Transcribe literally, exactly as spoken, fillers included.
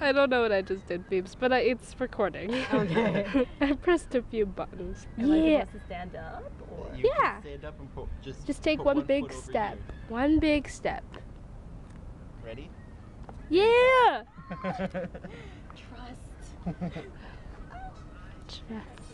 I don't know what I just did, Beeps, but I, it's recording. Okay. I pressed a few buttons. Am I Yeah. supposed to stand up? Or? You Yeah. can stand up and put, just, Just take put one, one big foot over step. here. One big step. Ready? Yeah! Trust. Trust.